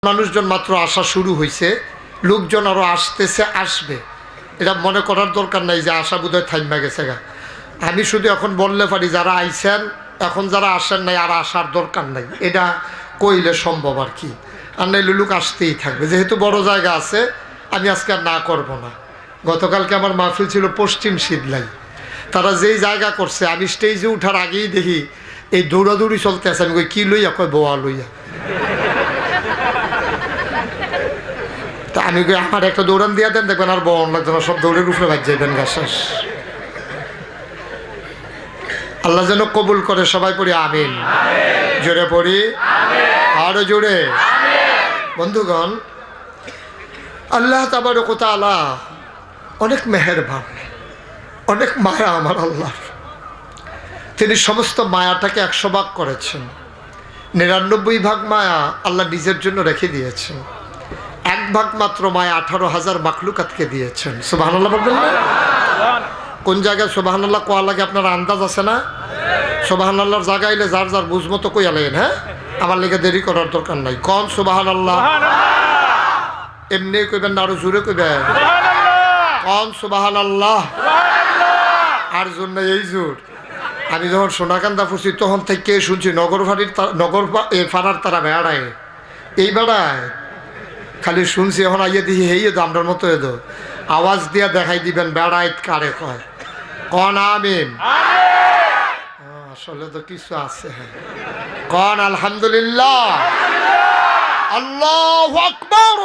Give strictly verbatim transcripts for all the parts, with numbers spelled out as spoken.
মানুষজন মাত্র আসা শুরু হয়েছে, লোকজন আরও আসতেছে, আসবে। এটা মনে করার দরকার নাই যে আশা বোধহয় থাইমা গেছে গা। আমি শুধু এখন বললে পারি যারা আইছেন, এখন যারা আসেন নাই আর আসার দরকার নাই, এটা কইলে সম্ভব আর কি। আর নাইলে লোক আসতেই থাকবে, যেহেতু বড় জায়গা আছে আমি আজকে আর না করবো না। গতকালকে আমার মাহফিল ছিল পশ্চিম শীতলাই, তারা যেই জায়গা করছে আমি স্টেজে উঠার আগেই দেখি এই দৌড়াদৌড়ি চলতে আছে। আমি কই কি লইয়া, কয় বোয়া লইয়া। তা আমি কই আমার একটা দৌড়ান দিয়া দেন, দেখবেন আর বন লাগছে না, সব দৌড়ের উপরে বাজ যাইবেন গাছাস। আল্লাহ যেন কবুল করে, সবাই পড়ি আমিন। জোরে পড়ি, আরো জোরে। বন্ধুগণ, আল্লাহ তাবারক ওয়া তাআলা অনেক মেহেরবান, অনেক মায়া আমার আল্লাহ। তিনি সমস্ত মায়াটাকে একশো ভাগ করেছেন, নিরানব্বই ভাগ মায়া আল্লাহ নিজের জন্য রেখে দিয়েছেন, এক ভাগ মাত্র মায়া আঠারো হাজার মাখলুকাতকে দিয়েছেন। সুবহানাল্লাহ বলবেন না? কোন জায়গায় সুবহানাল্লাহ কোয়া লাগে আপনার আন্দাজ আছে না? সুবহানাল্লাহর জায়গা এলে যার যার বুঝ মতো কইয়া লাগেন। হ্যাঁ, আমার লেগে দেরি করার দরকার নাই। কোন সুবহানাল্লাহ এমনি কইবেন না, আরো জোরে কইবেন। কোন সুবহানাল্লাহ, আর জন্য এই জোর। আমি যখন সোনাকান্দা ফুসি তখন থেকে শুনছি নগর ফাড়ির নগর ফাড়ার তারা বেড়ায়, এই বেড়ায় খালি শুনছি। এখন আইয়ে দিই হেই তো আমরার মতো এদো আওয়াজ দিয়া দেখাই দিবেন বেড়ায় কারে কয়। কন আমিন। আসলে তো কিছু আছে। হ্যাঁ, কন আলহামদুলিল্লাহ, আল্লাহু আকবার,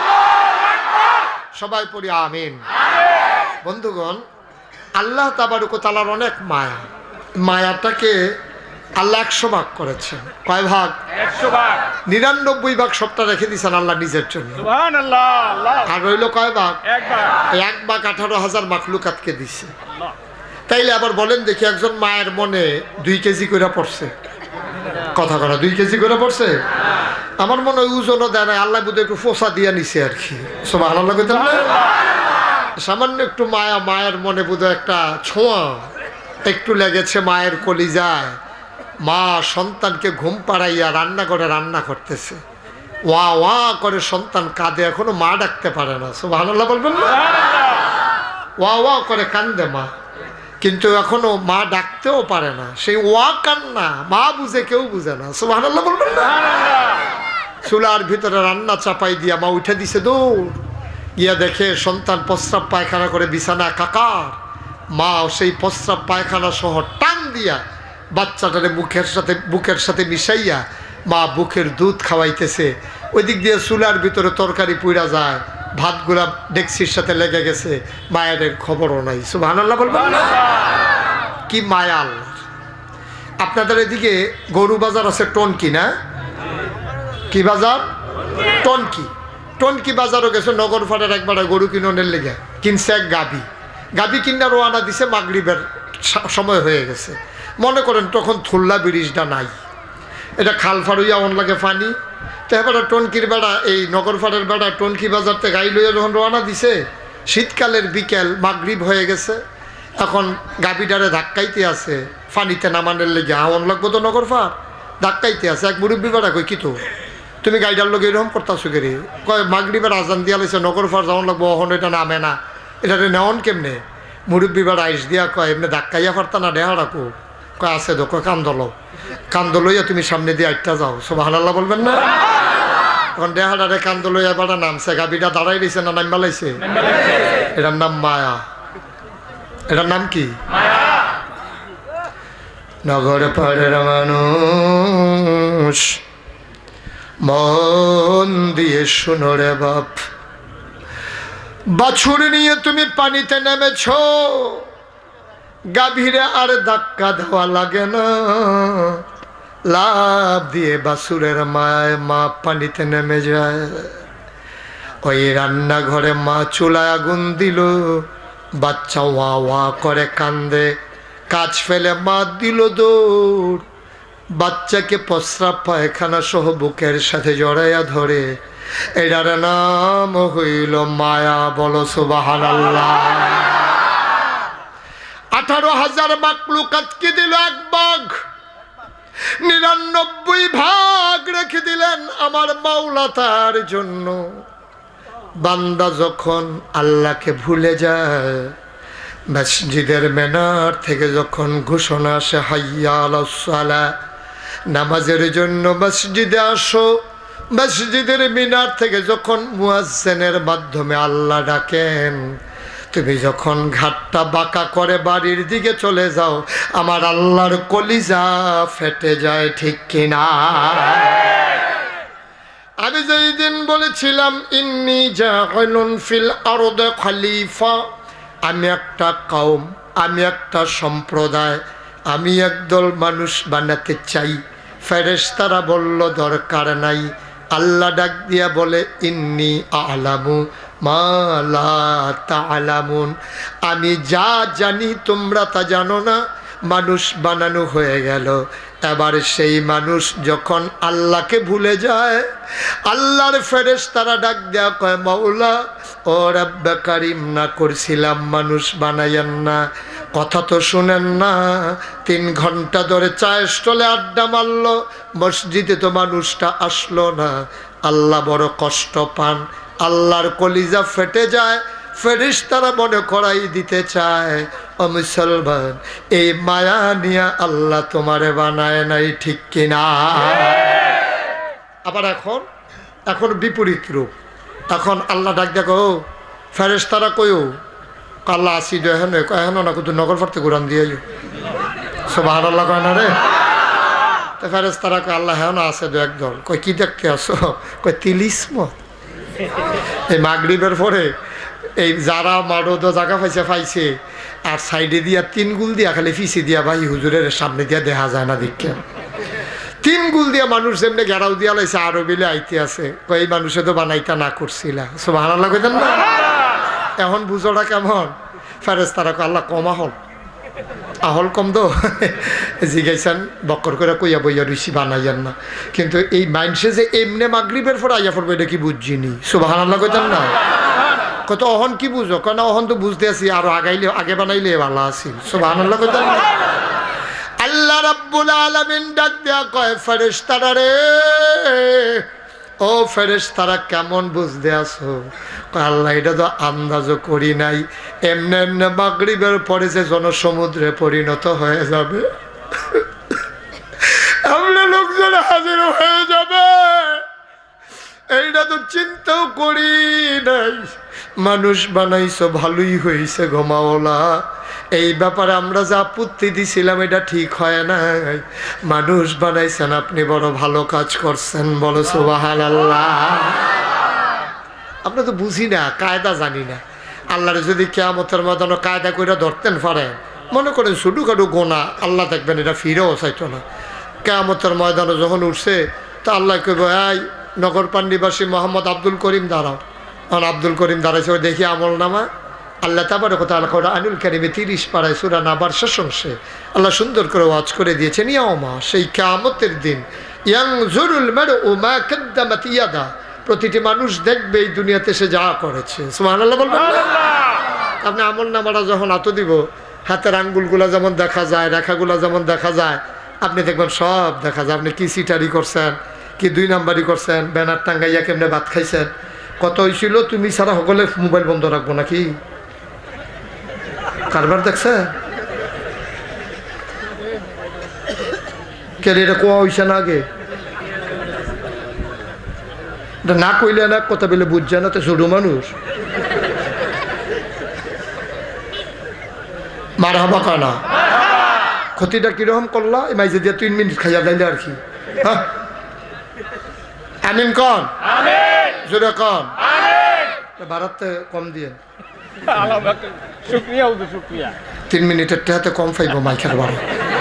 সবাই পড়ি আমিন। বন্ধুগণ, আল্লাহ তাবারক ওয়া তাআলার অনেক মায়া, মায়াটাকে আল্লাহ একশো ভাগ করেছেন। কয় ভাগ? একশো ভাগ। নিরানব্বই ভাগ সবটা রেখে দিয়েছেন আল্লাহ নিজের জন্য। সুবহানাল্লাহ। আর রইল কয় ভাগ? এক ভাগ। এক ভাগ আঠারো হাজার মাখলুকাতকে দিছে। তাইলে আবার বলেন দেখি, একজন মায়ের মনে দুই কেজি করে পড়ছে, কথা করা দুই কেজি করে পড়ছে? আমার মনে হয় ওজনও দেয় না, আল্লাহ বুধ একটু ফোসা দিয়া নিছে আর কি। সুবহানাল্লাহ কইতেন না? সামান্য একটু মায়া, মায়ের মনে বুধ একটা ছোঁয়া একটু লেগেছে মায়ের কলিজায়। মা সন্তানকে ঘুম পাড়াইয়া রান্না করে রান্না করতেছে, ওয়া ওয়া করে সন্তান কাঁদে, এখনো মা ডাকতে পারে না। সুবহানাল্লাহ বলবেন না? ওয়া ওয়া করে কান্দে মা, কিন্তু এখনো মা ডাকতেও পারে না। সেই ওয়া কান্না মা বুঝে, কেউ বুঝে না। সুবহানাল্লাহ বলবেন না? চুলার ভিতরে রান্না চাপাই দিয়া মা উঠে দিছে দৌড় গিয়া, দেখে সন্তান প্রস্রাব পায়খানা করে বিছানা কাকার। মা সেই প্রস্রাব পায়খানা সহ টান দিয়া বাচ্চাটারে মুখের সাথে বুকের সাথে মিশাইয়া মা বুকের দুধ খাওয়াইতেছে। ওই দিক দিয়ে চুলার ভিতরে তরকারি পুইরা যায়, ভাতগুলা ডেকসির সাথে লেগে গেছে, মায়ের খবরও নাই। সুবহানাল্লাহ বলবেন না? কি মায়া আল্লাহ। আপনাদের এদিকে গরু বাজার আছে টনকি না? কি বাজার? টনকি। টনকি বাজারও গেছে নগর ফাটার একবার গরু কিনোনের লেগে, কিনছে এক গাভী। গাভী কিনা রোয়ানা দিছে, মাগরিবের সময় হয়ে গেছে। মনে করেন তখন থুল্লা ব্রিজটা নাই, এটা খাল ফাড়ুইয়া অন লাগে পানি। তো এবার টনকির বেড়া, এই নগর ফাড়ের বেড়া টনকি বাজারতে গাড়ি লইয়া যখন রওনা দিছে, শীতকালের বিকেল মাগরিব হয়ে গেছে। এখন গাভীটারে ধাক্কাইতে আছে পানিতে নামানোর লেগে, আওয়ান লাগবো তো নগর ফাড়, ধাক্কাইতে আছে। এক মুরব্বী বেড়া কই, কি তো তুমি গাড়িটার লোক এরকম করতেছো কেরে? কয় মাগরিবের আজান দিয়া লাইছে, নগর ফাড় যাওয়ান লাগবো, অহন এটা নামে না, এটাতে নেওয়ান কেমনে? মুরব্বী বেড়া আইস দিয়া কয় এমনি ধাক্কাইয়া পারতা না, ডেহা রাখো। কয় আছে তো, কয় কান্দলো, কান্দ লইয়া তুমি সামনে দিয়ে আটটা যাও। সুবহানাল্লাহ বলবেন না? এখন ডেহাডারে কান্দ লইয়া বেড়া নামছে, গাভীটা দাঁড়াই দিয়েছে না নাম বালাইছে? এটার নাম মায়া। এটার নাম কি? নগর পাড়ের মানুষ মন দিয়ে শুনো রে বাপ, বাছুর নিয়ে তুমি পানিতে নেমেছ, গাভীরে আর ধাক্কা দেওয়া লাগে না, লাভ দিয়ে বাছুরের মায় মা পানিতে নেমে যায়। ওই রান্নাঘরে মা চুলায় আগুন দিল, বাচ্চা ওয়া ওয়া করে কান্দে, কাজ ফেলে মা দিল দৌড়, বাচ্চাকে প্রস্রাব পায়খানা সহ বুকের সাথে জড়াইয়া ধরে। এটার নাম হইল মায়া। বলো সুবহানাল্লাহ। আঠারো হাজার মাখলুকাতকে দিল এক ভাগ, নিরানব্বই ভাগ রেখে দিলেন আমার মাওলা তার জন্য। বান্দা যখন আল্লাহকে ভুলে যায়, মসজিদের মিনার থেকে যখন ঘোষণা আসে হাইয়া আলাস সালাহ, নামাজের জন্য মসজিদে আসো, মসজিদের মিনার থেকে যখন মুয়াজ্জিনের মাধ্যমে আল্লাহ ডাকেন, তুমি যখন ঘাটটা বাঁকা করে বাড়ির দিকে চলে যাও, আমার আল্লাহর কলিজা ফেটে যায়, ঠিক কিনা? আমি যেই দিন বলেছিলাম ইন্নী জাইলুন ফিল আরদি খলিফা, আমি একটা কওম, আমি একটা সম্প্রদায়, আমি একদল মানুষ বানাতে চাই, ফেরেশতারা বলল দরকার নাই। আল্লাহ ডাক দিয়া বলে ইন্নী আ'লামু মা লা তা'লামুন, আমি যা জানি তোমরা তা জানো না। মানুষ বানানো হয়ে গেল। এবার সেই মানুষ যখন আল্লাহকে ভুলে যায়, আল্লাহর ফেরেশতারা ডাক দেয়া কয় মাওলা ও রব্বে কারীম, না করছিলাম মানুষ বানাইয়েন না, কথা তো শুনেন না। তিন ঘন্টা ধরে চায়ের স্টলে আড্ডা মারল, মসজিদে তো মানুষটা আসলো না। আল্লাহ বড় কষ্ট পান, আল্লাহর কলিজা ফেটে যায়। ফেরেশতারা মনে করাই দিতে চায়, ও মুসলমান, এই মায়া নিয়া আল্লাহ তোমারে বানায় নাই, ঠিক কিনা? আবার এখন এখন বিপরীত রূপ। এখন আল্লাহ ডাক দেখো ফেরেশতারা কয়ও আল্লাহ আসি এখন এখন না কিন্তু নগর ফাটতে কোরআন দিয়ে সুবহানাল্লাহ কয় না রে। তো ফেরেশতারা কয় আল্লাহ হ্যাঁ না আছে দু একদল। কয় কি দেখতে আসো? কয় তিলিসমত। এই মাগরিবের পরে এই যারা মারদ জায়গা পাইছে পাইছে, আর সাইডে দিয়া তিন গুল দিয়া খালি ফিসি দিয়া ভাই হুজুরের সামনে দিয়া দেখা যায় না দেখে তিন গুল দিয়া মানুষ যেমনি গেড়াও দিয়া লাইছে আরো বিলে আইতে আছে। এই মানুষে তো বানাইতা না করছিলা, সুবহানাল্লাহ কইতেন না? এখন বুঝোটা কেমন? ফেরেশতারা কয় আল্লাহ কম আহল আহল কম দো জিগাইছেন বক্কর করে কইয়া বইয়া রুচি বানাইয়েন না। কিন্তু এই মাইন্ডসে যে এমনি মাগরিবের পর আইয়া পড়বো এটা কি বুঝছিনি? সুবহানাল্লাহ কইতেন না? কত অহন কি বুঝো? কেন অহন তো বুঝতে আছি, আরো আগাইলে আগে বানাইলে ভালো আছি। সুবহানাল্লাহ কইতেন না? আল্লাহ রাব্বুল আলামিন ডাক দেয়া কয় ফেরেশতারা রে, ও ফেরেশতারা কেমন বুঝতে আছো? কয় আল্লাহ এটা তো আন্দাজও করি নাই, এমনি এমনি মাগরিবের পরে যে জনসমুদ্রে পরিণত হয়ে যাবে, এমনি লোকজন হাজির হয়ে যাবে, এইটা তো চিন্তাও করি নাই। মানুষ বানাইছো ভালোই হয়েছে ঘুমাওলা, এই ব্যাপারে আমরা যা আপত্তি দিছিলাম এটা ঠিক হয় নাই। মানুষ বানাইছেন, আপনি বড় ভালো কাজ করছেন, বলো সুবহানাল্লাহ। আমরা তো বুঝি না, কায়দা জানি না। আল্লাহর যদি কিয়ামতের ময়দানে কায়দা করে ধরতেন পারেন, মনে করেন ছোটখাটো গোনা, আল্লাহ দেখবেন এটা ফিরেও চাইতো না। কিয়ামতের ময়দানে যখন উঠছে তা আল্লাহ কইব এই নগর পান্ডিবাসী মোহাম্মদ আব্দুল করিম দাঁড়াও। এখন আব্দুল করিম দাঁড়াইছে, ওই দেখি আমল নামা। আল্লাহ তাবারক ওয়া তাআলা কোরআনুল কারীমে তিরিশ পারায় সূরা নাবার শেষ অংশে আল্লাহ সুন্দর করে ওয়াজ করে দিয়েছেন, ইয়াউমা, সেই কিয়ামতের দিন, ইয়ানজুরুল মারউ মা কাদ্দামাত ইয়াদা, প্রতিটি মানুষ দেখবে এই দুনিয়াতে সে যা করেছে। সুবহানাল্লাহ বলবেন না? আপনি আমল নামাটা যখন হাতে দিব, হাতের আঙ্গুলগুলা যেমন দেখা যায়, রেখাগুলা যেমন দেখা যায়, আপনি দেখবেন সব দেখা যায়। আপনি কি সিটারি করছেন, কি দুই নাম্বারই করছেন, ব্যানার টাঙ্গাইয়া কেমনে ভাত খাইছেন, কত হয়েছিল, তুমি ছাড়া সকলে মোবাইল বন্ধ রাখবো নাকি? কারবার দেখছে কে? এটা কোয়া হয়েছে না আগে? এটা না কইলে না কথা বলে বুঝছে না, তো ছোট মানুষ মার হাবা কানা ক্ষতিটা কিরকম করলা? এই মাইজে দিয়ে তিন মিনিট খাইয়া দিলে আর কি। হ্যাঁ আমিন কন, জোরে কন, ভারতে কম দিয়ে তিন মিনিটের টেহাতে কম পাইব মাইকের বারো।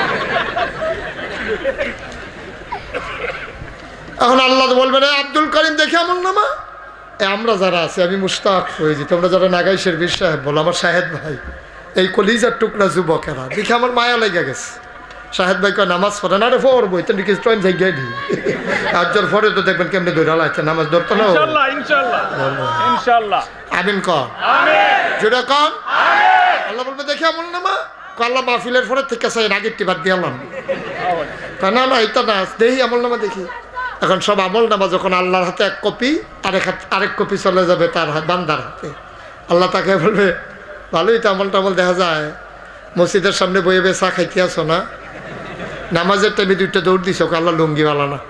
এখন আল্লাহ বলবেন আব্দুল করিম দেখে এমন নামা। আমরা যারা আছি, আমি মুস্তাক হয়েছি, তোমরা যারা নাগাইশের বীর সাহেব বলো, আমার সাহেদ ভাই, এই কলিজার টুকরা যুবকেরা দেখে আমার মায়া লেগে গেছে। শাহেদ ভাই কয় নামাজ পড়ে না রে, পড়বো তো কিছু ট্রেন জায়গায় নি আর জোর পরে তো দেখবেন কেমনি দৌড়া লাগছে, নামাজ ধরতো না। ইনশাআল্লাহ ইনশাআল্লাহ ইনশাআল্লাহ আমিন কন, জোরে কন। আল্লাহ বলবে দেখে এমন নামা। আল্লাহ মাহফিলের পরে থেকে চাই আগেরটি বাদ দিয়ালাম, না না এটা না, দেখি আমল নামা দেখি। এখন সব আমল নামা যখন আল্লাহর হাতে এক কপি, আরেক হাত আরেক কপি চলে যাবে তার বান্দার হাতে। আল্লাহ তাকে বলবে ভালোই তো আমল টামল দেখা যায়, মসজিদের সামনে বয়ে বে চা খাইতে আসো না, নামাজের টাইমে দুইটা দৌড় দিছ, আল্লাহ লুঙ্গিওয়ালা না।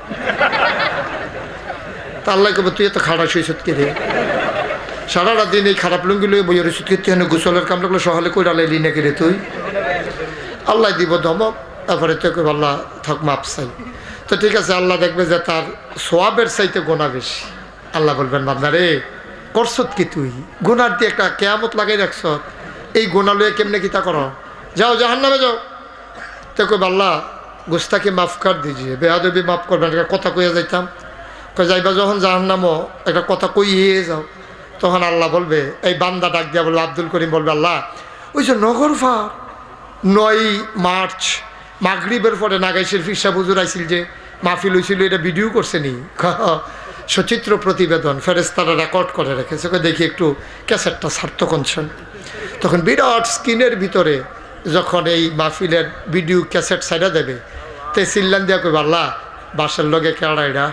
তা আল্লাহ কবে তুই এত খারাপ শুয়েছত কে রে, সারাটা দিন এই খারাপ লুঙ্গি লুয়ে বইয়ের ওষুধ খেতে হয়, গোসলের কাম লাগলো সহলে কই ডালাইলি নাকি রে তুই। আল্লাহ দিব ধমক, তারপরে তো আল্লাহ থাক মাপ চাই। তো ঠিক আছে, আল্লাহ দেখবে যে তার সোয়াবের চাইতে গোনা বেশি। আল্লাহ বলবেন বান্দা রে করছত কি তুই, গুনার দিয়ে একটা কেয়ামত লাগাই রাখছ, এই গোনা লয়ে কেমনে কিতা করো, যাও জাহান্নামে যাও। তো কই আল্লাহ গুস্তাকে মাফ কর দিজিয়ে, বেয়াদবি মাফ করবেন, একটা কথা কইয়া যাইতাম। কই যাইবা যখন জাহান্নামও একটা কথা কইয়ে যাও। তখন আল্লাহ বলবে, এই বান্দা ডাক দিয়া বলবে, আব্দুল করিম বলবে আল্লাহ ওই যে নগরফা নয় মার্চ মাগরিবের পরে নাগাইশের ফিরসা হুজুর আইছিল যে মাহফিল হয়েছিল, এটা ভিডিও করছে নি, সচিত্র প্রতিবেদন ফেরেশতারা রেকর্ড করে রেখেছে, দেখি একটু ক্যাসেটটা সার্থকঞ্চন। তখন বিরাট স্ক্রিনের ভিতরে যখন এই মাহফিলের ভিডিও ক্যাসেট সাইডা দেবে, তে চিল্লান দিয়া কইবা আল্লাহ বাসের লগে কেড়া এটা।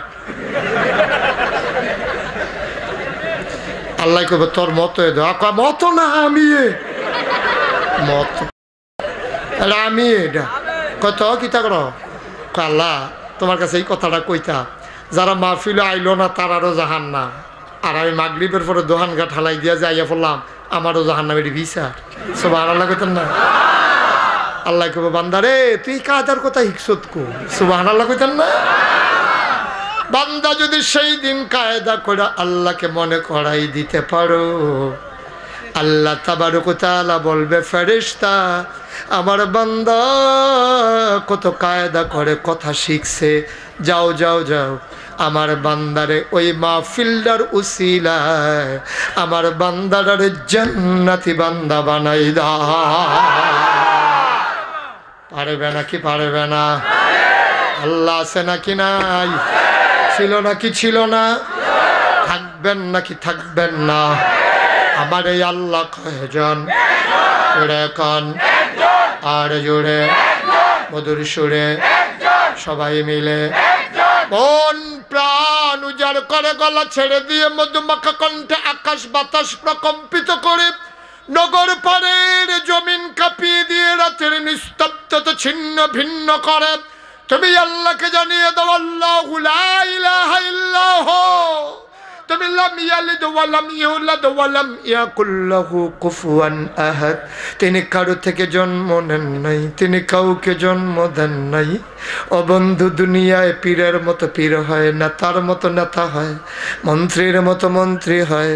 আল্লাহ কইবে তোর মতো মতো না আমি মত আমি এটা কত কিতা কর। আল্লাহ তোমার কাছে এই কথাটা কইতা, যারা মাহফিলে আইলো না তারারও জাহান্নাম, আর আমি মাগরিবের পরে দোহান ঘাট হালাই দিয়া যাইয়া পড়লাম, আমারও জাহান্নামের বিচার। সুবহানাল্লাহ কইতেন না? আল্লাহ কইবে বান্দারে তুই কাদার কথা হিকসত কো, সুবহানাল্লাহ কইতেন না? বান্দা যদি সেই দিন কায়দা করে আল্লাহকে মনে করাই দিতে পারো, আল্লাহ তাবারক ওয়া তাআলা বলবে ফেরেশতা আমার বান্দা কত কায়দা করে কথা শিখছে, যাও যাও যাও আমার বান্দারে ওই মাহফিলটার উসিলায় আমার বান্দারে জান্নাতি বান্দা বানাই দাও। পারবে নাকি পারবে না? আল্লাহ আছে নাকি নাই? ছিল নাকি ছিল না? থাকবেন নাকি থাকবেন না? আমার এই আল্লাহ কয়জন? জোরে কান আর জোরে মধুর সুরে সবাই মিলে মন প্রাণ উজাড় করে গলা ছেড়ে দিয়ে মধুমাখা কণ্ঠে আকাশ বাতাস প্রকম্পিত করে নগর পাড়ের জমিন কাঁপিয়ে দিয়ে রাতের নিস্তব্ধতা ছিন্ন ভিন্ন করে তুমি আল্লাহকে জানিয়ে দাও আল্লাহু লা ইলাহা ইল্লাহু, তুমি লাম ইয়ালিদ ওয়া লাম ইউলাদ ওয়া লাম ইয়াকুল লাহু কুফুয়ান আহাদ, তিনি কারো থেকে জন্ম নেন নাই, তিনি কাউকে জন্ম দেন নাই। ও বন্ধু দুনিয়ায় পীরের মতো পীর হয়, নেতার মতো নেতা হয়, মন্ত্রীর মতো মন্ত্রী হয়।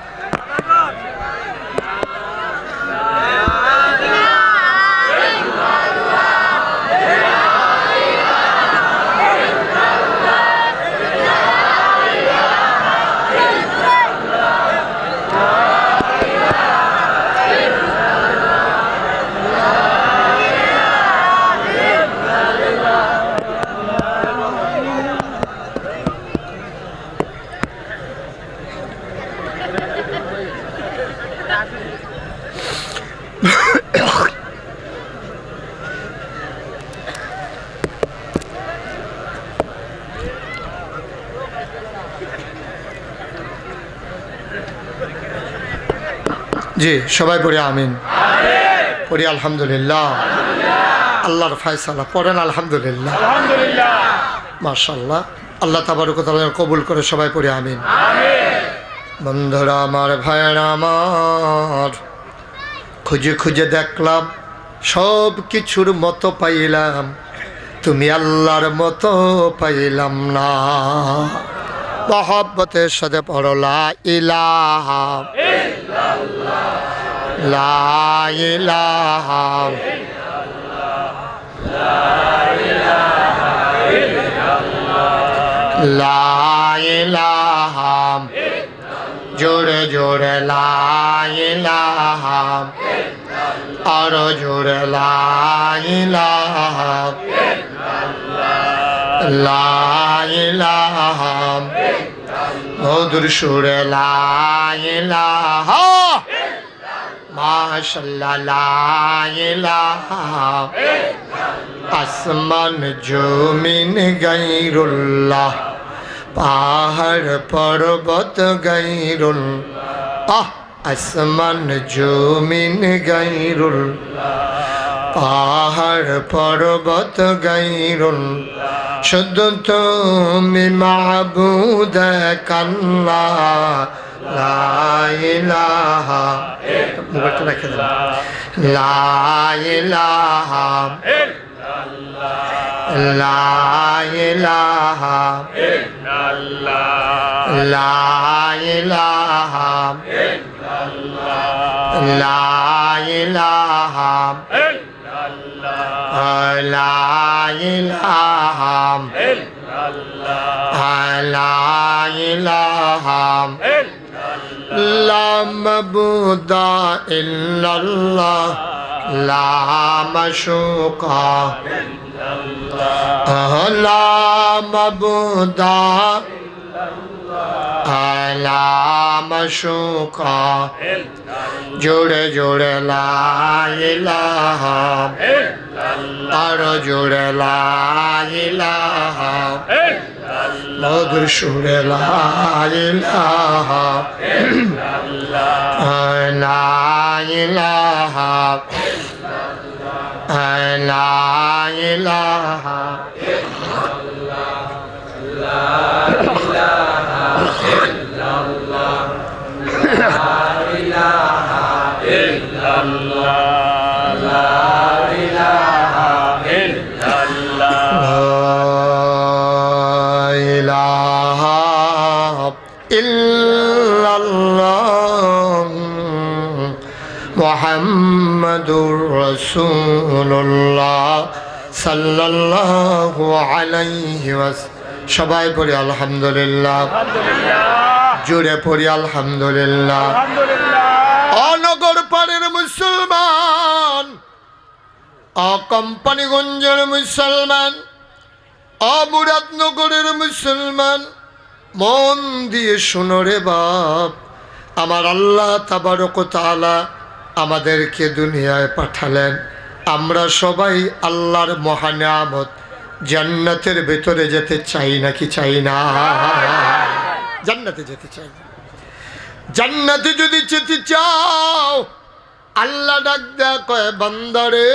জি সবাই পড়ি আমিন, পড়ি আলহামদুলিল্লাহ। আল্লাহর ফয়সালা পড়েন আলহামদুলিল্লাহ। মাশাআল্লাহ, আল্লাহ তাবারক ওয়া তাআলা কবুল করে সবাই পড়ি আমিন। বন্ধুরা আমার, ভাইয়েরা আমার, খুঁজে খুঁজে দেখলাম সব কিছুর মতো পাইলাম, তুমি আল্লাহর মতো পাইলাম না। মহব্বতের সাথে পড়ো লা ইলাহা ইল্লাল্লাহ, লা ইলাহা ইল্লাল্লাহ, লা ইলাহা ইল্লাল্লাহ, জোরে জোরে লা ইলাহা ইল্লাল্লাহ, আরো জোরে লা ইলাহা ইল্লাল্লাহ, লা ইলাহা মধুর সুরে লা ইলাহা মাশাআল্লাহ, লা ইলাহা আসমান জমিন গায়রুল্লাহ পাহাড় পর্বত গায়রুল্লাহ আহ আসমান জমিন গায়রুল্লাহ পাহাড় পর্বত গায়রুল্লাহ শুধু তুমি মাবুদ কাল্লা লা ইলাহা মোবাইলটা রেখে দেন লা ইলাহা ইল্লাল্লাহ লা ইলাহা ইল্লাল্লাহ লা ইলাহা ইল্লাল্লাহ লা ইলাহা ইল্লাল্লাহ লা ইলাহা ইল্লাল্লাহ লা ইলাহা লা মাবুদা ইল্লাল্লাহ লা মাশুকা ইল্লাল্লাহ লা মাবুদা লা মাশুকা জোড়ে জোড়ে লা ইলাহা ইল্লাল্লাহ আর জোড়ে লা ইলাহা ইল্লাল্লাহ মধুর সুরে লা ইলাহা ইল্লাল্লাহ লা ইলাহা ইল্লাল্লাহ লা ইলাহা ইল্লাল্লাহ লা ইলাহা ইল্লাল্লাহ লা ইলাহা ইল্লাল্লাহ লা ইলাহা ইল্লাল্লাহ ইল্লাল্লাহ মুহাম্মাদুর রাসূলুল্লাহ সাল্লাল্লাহু আলাইহি ওয়াসাল্লাম সবাই পড়ি আলহামদুলিল্লাহ জোরে পড়ি আলহামদুলিল্লাহ অনগর পাড়ের মুসলমান অকম্পানিগঞ্জের মুসলমান অমুরাদনগরের মুসলমান মন দিয়ে শোনো রে বাপ আমার আল্লাহ তাবারক ওয়া তাআলা আমাদেরকে দুনিয়ায় পাঠালেন আমরা সবাই আল্লাহর মহানিয়ামত জান্নাতের ভেতরে যেতে চাই নাকি চাই না জান্নাতে যেতে চাই জান্নাতে যদি যেতে চাও আল্লাহ ডাক দেয়া কয় বান্দারে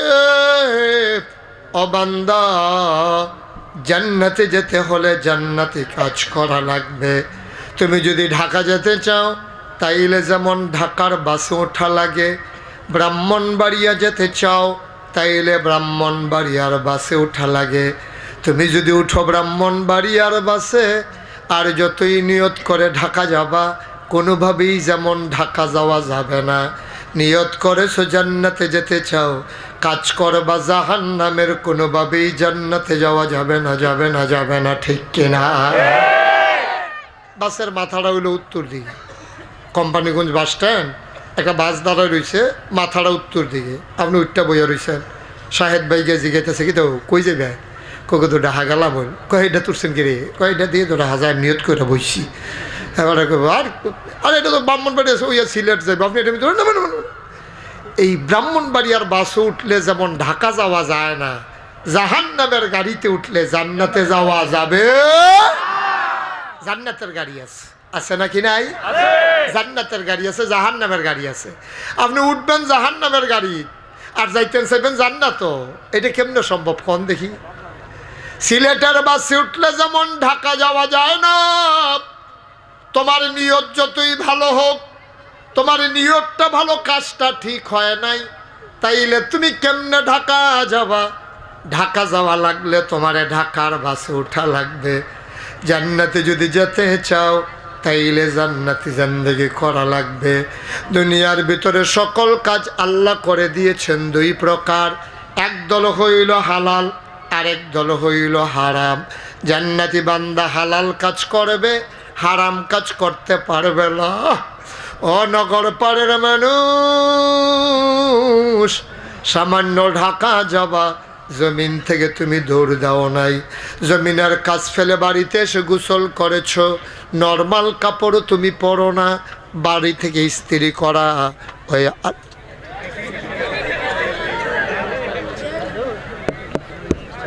ও বান্দা জান্নাতে যেতে হলে জান্নাতি কাজ করা লাগবে তুমি যদি ঢাকা যেতে চাও তাইলে যেমন ঢাকার বাসে ওঠা লাগে ব্রাহ্মণবাড়িয়া যেতে চাও তাইলে ব্রাহ্মণবাড়িয়ার বাসে ওঠা লাগে তুমি যদি উঠো ব্রাহ্মণবাড়িয়ার বাসে আর যতই নিয়ত করে ঢাকা যাবা কোনোভাবেই যেমন ঢাকা যাওয়া যাবে না নিয়ত করেছো জান্নাতে যেতে চাও কাজ করবা জাহান্নামের কোনোভাবেই জান্নাতে যাওয়া যাবে না যাবে না যাবে না ঠিক কিনা বাসের মাথাটা হইলো উত্তর দিকে কোম্পানিগঞ্জ বাস স্ট্যান্ড একটা বাস দাঁড়ায় রয়েছে মাথাটা উত্তর দিকে আপনি উঠটা বইয়া রয়েছেন সাহেব ভাইকে জিজ্ঞাসা কি তো কই যাবে কোকে তো ডাহা গেলাম বল কয়টা তুলছেন কি রে কয়টা দিয়ে তো হাজার নিয়ত করে বসছি এবারে আর আরে এটা তো ব্রাহ্মণবাড়ি আছে ওইয়া সিলেট যাবে আপনি এটা না এই ব্রাহ্মণবাড়িয়ার বাসে উঠলে যেমন ঢাকা যাওয়া যায় না জাহান্নামের গাড়িতে উঠলে জান্নাতে যাওয়া যাবে জান্নাতের গাড়ি আছে আছে নাকি নাই জান্নাতের গাড়ি আছে জাহান্নামের গাড়ি আছে আপনি উঠবেন জাহান্নামের গাড়ি আর যাইতেন চাইবেন জান্নাত এটা কেমনে সম্ভব কোন দেখি সিলেটের বাসে উঠলে যেমন ঢাকা যাওয়া যায় না তোমার নিয়ত যতই ভালো হোক তোমার নিয়তটা ভালো কাজটা ঠিক হয় নাই তাইলে তুমি কেমনে ঢাকা যাবা ঢাকা যাওয়া লাগলে তোমারে ঢাকার বাসে ওঠা লাগবে জান্নাতে যদি যেতে চাও তাইলে জান্নাতি জিন্দেগি করা লাগবে দুনিয়ার ভিতরে সকল কাজ আল্লাহ করে দিয়েছেন দুই প্রকার এক দল হইল হালাল আরেক দল হইল হারাম জান্নাতি বান্দা হালাল কাজ করবে হারাম কাজ করতে পারবে না ও নগর পাড়ের মানুষ সামান্য ঢাকা যাবা জমিন থেকে তুমি দৌড় দাও নাই জমিনের কাজ ফেলে বাড়িতে এসে গোসল করেছো নর্মাল কাপড়ও তুমি পরো না বাড়ি থেকে ইস্ত্রি করা ওই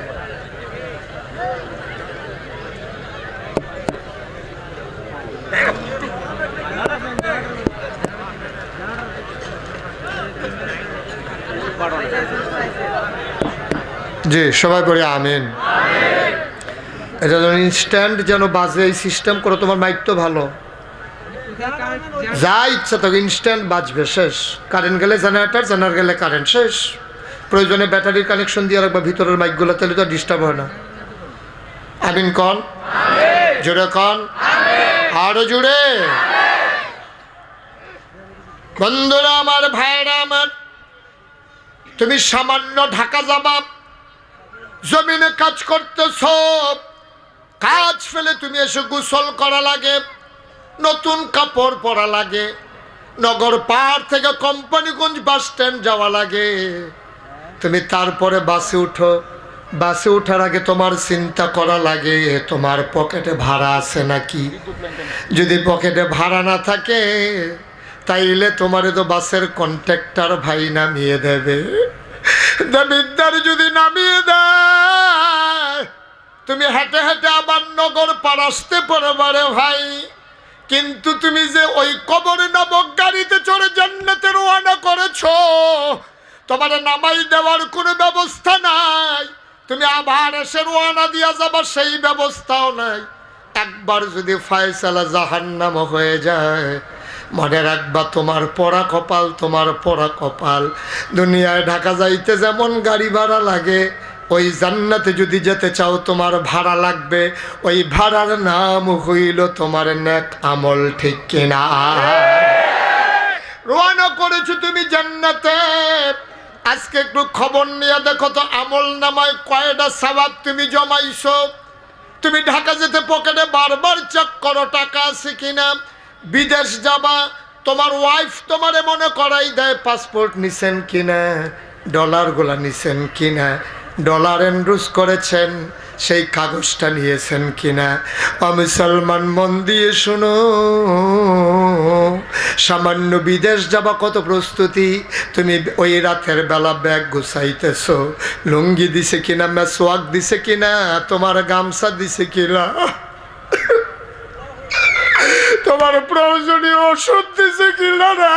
জি সবাই পড়ি আমিন। এটা যেন ইনস্ট্যান্ট যেন বাজে এই সিস্টেম করো। তোমার মাইক তো ভালো, যা ইচ্ছা তোকে ইনস্ট্যান্ট বাজবে, শেষ। কারেন্ট গেলে জেনারেটর, জেনারেটর গেলে কারেন্ট, শেষ। প্রয়োজনে ব্যাটারির কানেকশন দিয়ে রাখবা ভিতরের মাইকগুলো, তাহলে তো ডিস্টার্ব হয় না। আমিন কন, জোরে কন, আরো জোরে। বন্ধুরা আমার, ভাইরা আমার, তুমি সামান্য ঢাকা যাবা, জমিনে কাজ করতেছ, কাজ ফেলে তুমি এসে গোসল করা লাগে, নতুন কাপড় পরা লাগে, নগর পাড় থেকে কোম্পানিগঞ্জ বাস স্ট্যান্ড যাওয়া লাগে। তুমি তারপরে বাসে উঠো, বাসে ওঠার আগে তোমার চিন্তা করা লাগে তোমার পকেটে ভাড়া আছে নাকি। যদি পকেটে ভাড়া না থাকে তাইলে তোমার তো বাসের কন্ট্রাক্টর ভাই নামিয়ে দেবে। জমিদার যদি নামিয়ে দেয় তুমি হেঁটে হেঁটে আবার নগর পার আসতে পারবে ভাই। কিন্তু তুমি যে ওই কবরে নামক গাড়িতে চড়ে জান্নাতে রওনা করেছো, তোমার নামাই দেওয়ার কোনো ব্যবস্থা নাই। তুমি আবার এসে রওনা দিয়া যাবার সেই ব্যবস্থাও নাই। একবার যদি ফয়সালা জাহান্নাম হয়ে যায়, মনে রাখবা তোমার পড়া কপাল, তোমার পড়া কপাল। দুনিয়ায় ঢাকা যাইতে যেমন গাড়ি ভাড়া লাগে, ওই জান্নাতে যদি যেতে চাও তোমার ভাড়া লাগবে। ওই ভাড়ার নাম হইল তোমার নেক আমল, ঠিক কিনা? রওনা করেছো তুমি জান্নাতে। আজকে একটু খবর নিয়ে দেখো তো আমল নামায় কয়টা সওয়াব তুমি জমাইছো। তুমি ঢাকা যেতে পকেটে বারবার চেক করো টাকা আছে কিনা। বিদেশ যাবা, তোমার ওয়াইফ তোমারে মনে করাই দেয় পাসপোর্ট নিছেন কিনা, ডলার গুলা নিছেন কিনা, ডলার এন্ড্রুস করেছেন সেই কাগজটা নিয়েছেন কিনা। মুসলমান মন দিয়ে শোনো, সামান্য বিদেশ যাবা কত প্রস্তুতি। তুমি ওই রাতের বেলা ব্যাগ গুছাইতেছো, লুঙ্গি দিছে কিনা, মেসোয়াক দিছে কিনা, তোমার গামছা দিছে কিনা, তোমার প্রয়োজনীয় ওষুধ দিছে কিনা। রে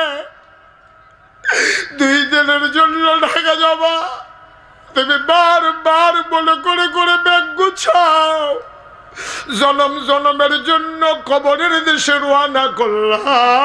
দুই দিনের জন্য ঢাকা যাবা, তুমি বারবার মনে করে করে ব্যাগ গুছাও। জনম জনমের জন্য কবরের দেশে রওনা করলা,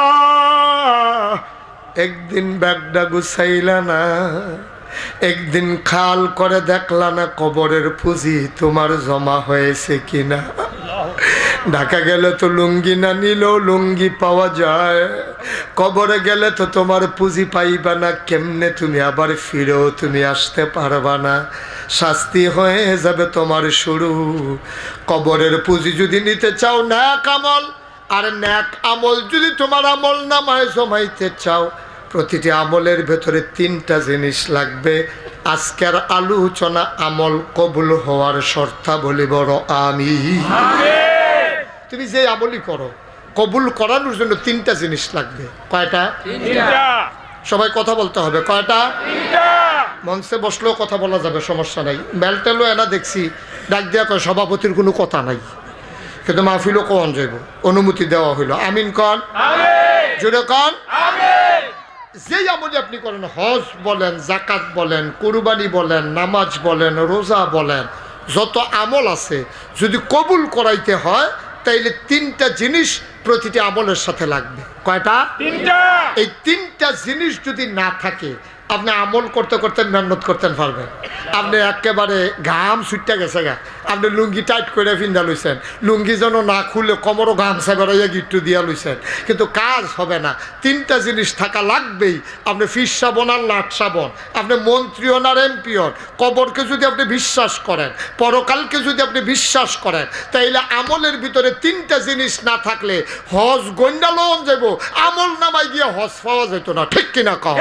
একদিন ব্যাগটা গুছাইলা না, একদিন খাল করে দেখলা না কবরের পুঁজি তোমার জমা হয়েছে কিনা। ঢাকা গেলে তো লুঙ্গি না নিলেও লুঙ্গি পাওয়া যায়, কবরে গেলে তো তোমার পুঁজি পাইবা না, কেমনে তুমি আবার ফিরেও তুমি আসতে পারবা না, শাস্তি হয়ে যাবে তোমার শুরু। কবরের পুঁজি যদি নিতে চাও ন্যাক আমল, আর ন্যাক আমল যদি তোমার আমল নামায় জমাইতে চাও, প্রতিটি আমলের ভেতরে তিনটা জিনিস লাগবে। আজকের আলোচনা আমল কবুল হওয়ার শর্তাবলী বড় আমি। তুমি যে আমলই করো কবুল করানোর জন্য তিনটা জিনিস লাগবে। কয়টা? সবাই কথা বলতে হবে। কয়টা? মঞ্চে বসলেও কথা বলা যাবে, সমস্যা নাই। বেলটেলও এনা দেখছি ডাক দেওয়া কয় সভাপতির কোনো কথা নাই, কিন্তু মাহফিলও কন যাইব, অনুমতি দেওয়া হইল। আমিন কন, জোরে কন। যেই আমলি আপনি করেন, হজ বলেন, জাকাত বলেন, কুরবানি বলেন, নামাজ বলেন, রোজা বলেন, যত আমল আছে যদি কবুল করাইতে হয় তাইলে তিনটা জিনিস প্রতিটি আমলের সাথে লাগবে। কয়টা? তিনটা। এই তিনটা জিনিস যদি না থাকে আপনি আমল করতে করতে মেহনত করতে পারবেন। আপনি একেবারে ঘাম ছুটতে গেছে গা, আপনি লুঙ্গি টাইট করে ফিন্দা লইছেন, লুঙ্গি যেন না খুলে কোমরও গামছা বেড়াইয়া গিট্টু দিয়া লইছেন, কিন্তু কাজ হবে না। তিনটা জিনিস থাকা লাগবেই। আপনি ফিস সাবন আর লাট সাবন, আপনি মন্ত্রী হন আর এমপি হন, কবরকে যদি আপনি বিশ্বাস করেন, পরকালকে যদি আপনি বিশ্বাস করেন, তাইলে আমলের ভিতরে তিনটা জিনিস না থাকলে হজ গন্ডা লোন যাব, আমল নামায় গিয়ে হজ পাওয়া যেত না, ঠিক কিনা কও?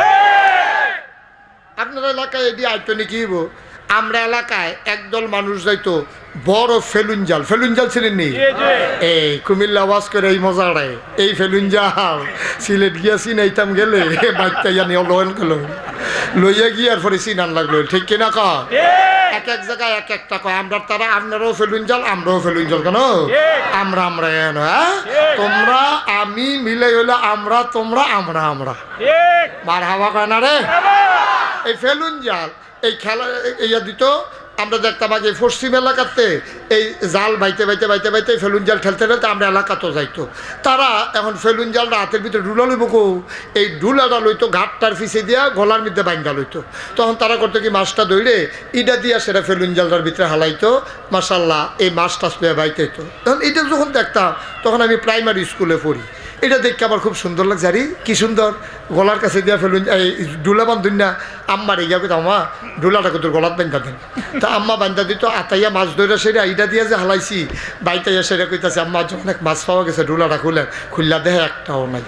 আপনার এলাকায় এটি আইতো নাকি? আমরা এলাকায় একদল মানুষ যাইতো বড় ফেলুন জাল। ফেলুন জাল ছিলেন নি? এই কুমিল্লা ওয়াজ করে এই মজাটাই, এই ফেলুন জাল সিলেট গিয়া চিনাইতাম গেলে বাচ্চা জানি লোন গেল লইয়া গিয়ে আর পরে চিনান লাগলো, ঠিক কিনা কা? এক এক জায়গায় এক একটা কয়। আমরা তারা আপনারাও ফেলুন জাল, আমরাও ফেলুন জাল। কেন আমরা আমরা এন? হ্যাঁ, তোমরা আমি মিলে হইলে আমরা, তোমরা আমরা আমরা, মার হাওয়া কয় না রে। এই ফেলুন জাল এই খেলা ইয়া দিত, আমরা দেখতাম আগে পশ্চিম এলাকাতে এই জাল বাইতে বাইতে বাইতে বাইতে ফেলুন জাল ঠেলতে ঠেলতে আমরা এলাকাতেও যাইতো। তারা এখন ফেলুন জালটা হাতের ভিতরে ডুলা লইব কো, এই ডুলাটা লইতো ঘাটটার ফিসে দিয়া গলার মধ্যে বাইন্দা লইতো। তখন তারা করতো কি মাছটা ধরে ইটা দিয়া সেটা ফেলুন জালটার ভিতরে হালাইতো, মাশাল্লাহ এই মাছ টাছ পেয়ে বাইতে হইতো। তখন এটা যখন দেখতাম তখন আমি প্রাইমারি স্কুলে পড়ি, এটা দেখতে আমার খুব সুন্দর লাগছে, আরে কি সুন্দর গলার কাছে দিয়া ফেলুন এই ডুলা বান্ধুন না। আম্মার এগিয়া কইতাম আমা ডুলাটাকে তোর গলাত বান্ধা দেন, তা আম্মা বান্ধা দিত। আতাইয়া মাছ ধরে সেটা ইটা দিয়া যে হালাইছি বাইতাইয়া সেটা কইতাছে আম্মা যখন এক মাছ পাওয়া গেছে ডুলাটা খুলে খুললা দেখে একটাও নাই।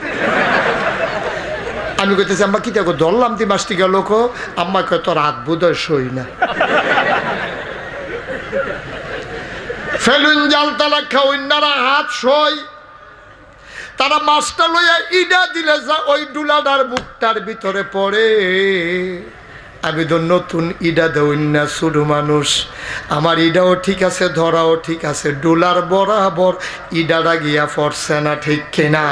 আমি কইতেছি আম্মা কি দেখো ধরলাম তুই মাছটি গেল কো, আম্মা কয় তোর হাত বোধহয় সই না। ফেলুন জাল তারা খাওয়ারা হাত সই, তারা মাছটা লইয়া ইডা দিলে যা ওই ডুলাডার বুকটার ভিতরে পড়ে। আমি তো নতুন ইডা দেউন না, শুধু মানুষ আমার ইডাও ঠিক আছে, ধরাও ঠিক আছে, ডুলার বরাবর ইডাটা গিয়া পড়ছে না, ঠিক কিনা?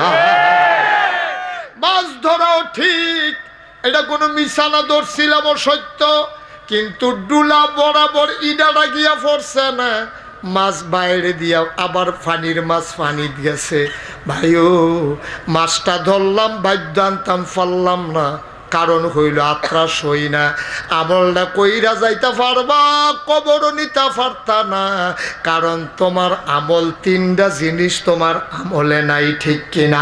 মাছ ধরাও ঠিক, এটা কোনো মিশানা ধরছিলাম সত্য, কিন্তু ডুলা বরাবর ইডাটা গিয়া পড়ছে না। মাছ বাইরে দিয়া আবার পানির মাছ পানি দিয়েছে। ভাইও মাছটা ধরলাম বাদ্য আনতাম পারলাম না, কারণ হইল আত্রাস হই না। আমলটা কইরা যাইতে পারবা, কবর নিতে পারতা না, কারণ তোমার আমল তিনটা জিনিস তোমার আমলে নাই, ঠিক কিনা?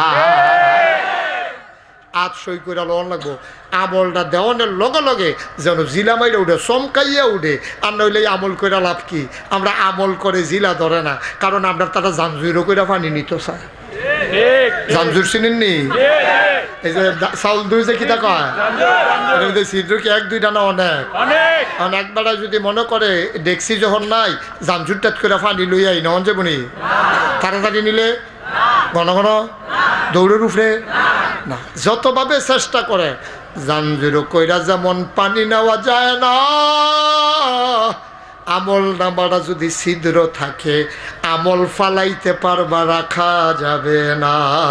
আজ সই করে লন লাগবো, আমলটা দেওয়ানের লগে লগে যেন জিলা মাইরা উঠে, চমকাইয়া উঠে। আর নইলে আমল করে লাভ কি? আমরা আমল করে জিলা ধরে না, কারণ আমরা তারা জানজুরও করে পানি নিত চায়। জানজুর চিনেননি? এই যে চাউল দুই যে কিতা কয়, ছিদ্র কি এক দুই ডানা অনেক অনেক একবার যদি মনে করে দেখছি যখন নাই জানজুর টাত করে পানি লইয়াই নন যে বনি তাড়াতাড়ি নিলে ঘন ঘন দৌড়ের উপরে না, যতভাবে চেষ্টা করে জানজুর কইরা যেমন পানি নেওয়া যায় না, আমল নামাটা যদি ছিদ্র থাকে আমল ফালাইতে পারবা, রাখা যাবে না।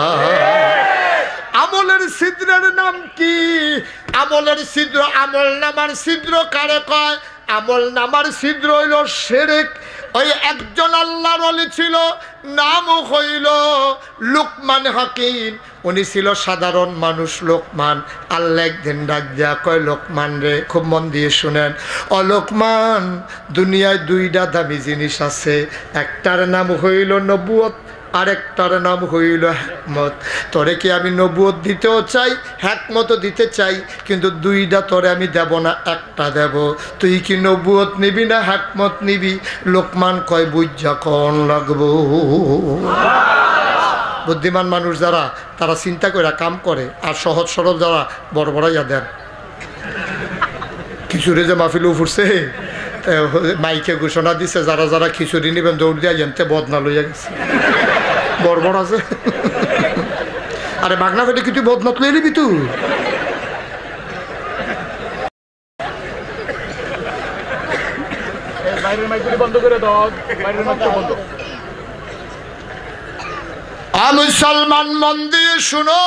আমলের ছিদ্রের নাম কি? আমলের ছিদ্র, আমল নামার ছিদ্র কারে কয়? আমল নামার ছিদ্র হইল শিরক। ওই একজন আল্লাহর ওলি ছিল, নাম হইল লুকমান হাকিম। উনি ছিল সাধারণ মানুষ লোকমান। আল্লাহ একদিন ডাক দিয়া কয়, লোকমান রে, খুব মন দিয়ে শুনেন, ও লোকমান, দুনিয়ায় দুইটা দামি জিনিস আছে, একটার নাম হইল নবুয়ত, আরেকটার নাম হইল হিকমত। তোরে কি আমি নবুয়ত দিতেও চাই, হিকমতও দিতে চাই, কিন্তু দুইটা তোরে আমি দেব না, একটা দেব। তুই কি নবুয়ত নিবি না হিকমত নিবি? লোকমান কয়, বুঝা কোন লাগবো। বুদ্ধিমান মানুষ যারা, তারা চিন্তা করে কাম করে, আর সহজ সরল যারা বড় বড়াইয়া দেন। খিচুড়ি যে মাহফিল উঠছে, মাইকে ঘোষণা দিছে, যারা যারা খিচুড়ি নেবেন দৌড় দিয়া জানতে বদনা লইয়া গেছে, বড় বড় আছে। আরে বাগনা ফেটে কি তুই বদনাত লইয়ে নিবি? তুই মুসলমান মন দিয়ে শুনো,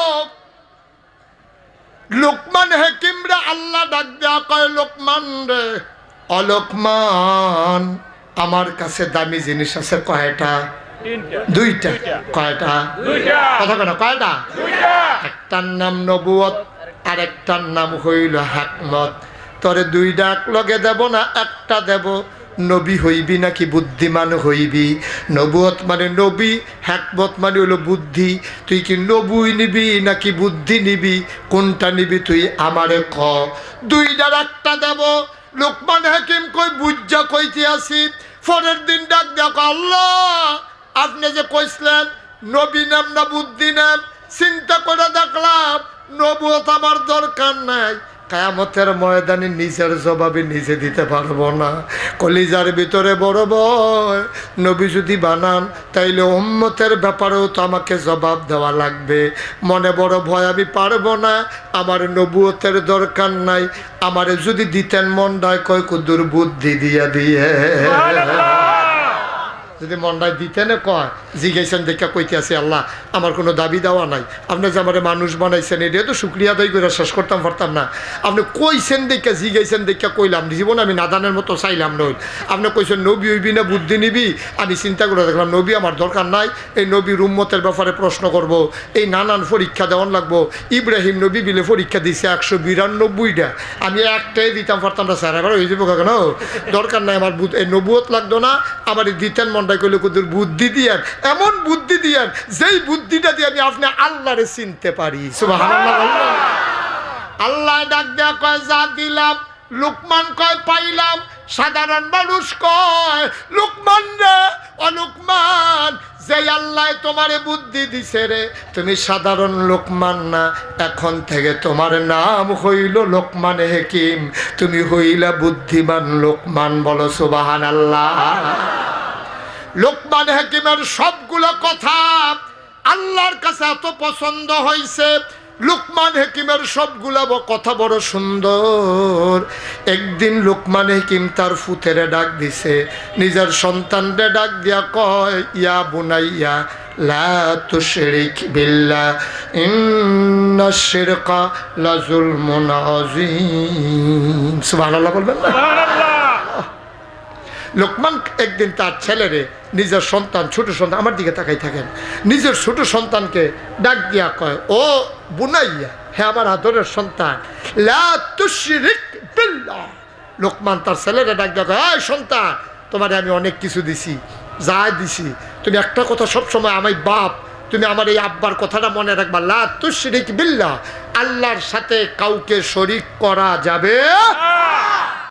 লোকমান হাকিমরা আল্লাহ ডাক দেয়া কয়, লোকমান রে, অলোকমান, আমার কাছে দামি জিনিস আছে কয়টা? দুইটা। কয়টা? কথা কেন? কয়টা? একটার নাম নবুয়ত, আর একটার নাম হইল হিকমত। তোরে দুইটা এক লগে দেব না, একটা দেব। নবী হইবি নাকি বুদ্ধিমান হইবি? নবুয়ত মানে নবী, হিকমত মানে হইল বুদ্ধি। তুই কি নবুই নিবি নাকি বুদ্ধি নিবি? কোনটা নিবি তুই আমারে ক। দুইটার একটা দেব। লোকমান হাকিম কই, বুঝা কইতে আসি। পরের দিন ডাক দেখো, আল্লাহ আপনি যে কইছিলেন নবী নাম না বুদ্ধি নাম, চিন্তা করে দেখলাম নবুয়ত আমার দরকার নাই। কিয়ামতের ময়দানে নিজের জবাবে নিজে দিতে পারবো না। কলিজার ভিতরে বড় ভয়, নবী যদি বানান তাইলে উম্মতের ব্যাপারেও তো আমাকে জবাব দেওয়া লাগবে। মনে বড় ভয়, আমি পারবো না, আমার নবুয়তের দরকার নাই। আমারে যদি দিতেন মন ডায় কয় কুদুর বুদ্ধি দিয়া দিয়ে। যদি মন্ডায় দিতে না কয় জিজ্ঞাসেন দেখা কইতে আছে আল্লাহ আমার কোনো দাবি দেওয়া নাই, আপনি যে আমার মানুষ বানাইছেন এটা তো শুক্রিয়া আদায় করে শেষ করতাম পারতাম না। আপনি কইছেন দেখা জিজ্ঞাসেন দেখা কইলাম, জীবন আমি নাদানের মতো চাইলাম নই। আপনি কইছেন নবী হইবি না বুদ্ধি নিবি, আমি চিন্তা করে দেখলাম নবী আমার দরকার নাই, এই নবীর উম্মতের ব্যাপারে প্রশ্ন করব, এই নানান পরীক্ষা দেওয়ান লাগবো। ইব্রাহিম নবী বিলে পরীক্ষা দিছে একশো বিরানব্বইটা, আমি একটাই দিতাম পারতাম না স্যার, এবার হয়ে যাবো কেন দরকার নাই আমার এই নবুয়ত লাগতো না, আমার দিতেন মনটাই কইলে কুদুর বুদ্ধি দিয়েন, এমন বুদ্ধি দিয়েন যেই বুদ্ধিটা দিয়ে আমি আপনি আল্লাহরে চিনতে পারি। সুবহানাল্লাহ। আল্লাহ ডাক দেয়া কয় যা দিলাম, লুকমান কয় পাইলাম, সাধারণ মানুষ কয় লুকমান রে ও লুকমান, যে আল্লাহ তোমারে বুদ্ধি দিছে রে তুমি সাধারণ লোকমান না, এখন থেকে তোমার নাম হইল লোকমান হাকিম, তুমি হইলা বুদ্ধিমান লোকমান। বলো সুবহানাল্লাহ। লোকমান হাকিমের সবগুলো কথা আল্লাহর কাছে এত পছন্দ হয়েছে, লুকমান হাকিমের সবগুলা কথা বড় সুন্দর। একদিন লুকমান হাকিম তার ফুতেরে ডাক দিছে, নিজের সন্তানরে ডাক দিয়া কয় ইয়া বুনাইয়া লা তুশরিক বিল্লাহ ইন্নাশ শিরকা লাযুলমুন আযীম। সুবহানাল্লাহ বলবেন না? সুবহানাল্লাহ। লোকমান একদিন তার ছেলেরে, নিজের সন্তান ছোট সন্তান, আমার দিকে তাকাই থাকেন, নিজের ছোট সন্তানকে ডাক দিয়া কয় ও বুনাইয়া, হে আমার আদরের সন্তান, লা তুশরিক বিল্লাহ। লোকমান তার ছেলেরে ডাক দিয়া কয় এই সন্তান, তোমারে আমি অনেক কিছু দিছি, যা দিছি, তুমি একটা কথা সবসময় আমি বাপ, তুমি আমার এই আব্বার কথাটা মনে রাখবা, লা তুশরিক বিল্লাহ, আল্লাহর সাথে কাউকে শরীক করা যাবে না।